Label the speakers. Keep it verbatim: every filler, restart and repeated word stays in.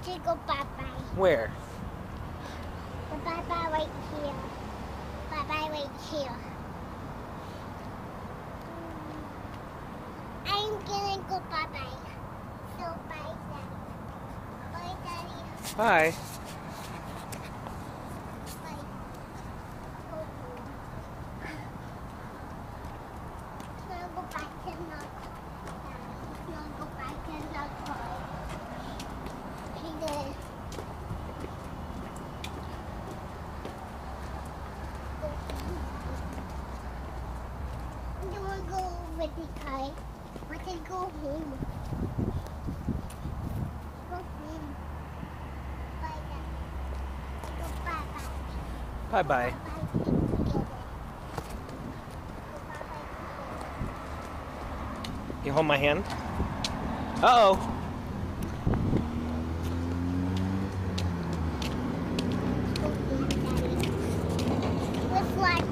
Speaker 1: should go bye-bye.
Speaker 2: Where?
Speaker 1: The bye-bye right here. Bye-bye right here. I'm gonna go bye-bye. So bye, Daddy. Bye, Daddy.
Speaker 2: Bye.
Speaker 1: Bye. Go home. Now go back to Knock. Now go back to Knock. He did. I don't want to go with the car. I can go home. Go home. Bye, Dad. Go bye-bye.
Speaker 2: Bye bye.
Speaker 1: Bye-bye together. Go bye-bye
Speaker 2: You hold my hand? Uh-oh.
Speaker 1: together. Go home, Daddy. Let's fly.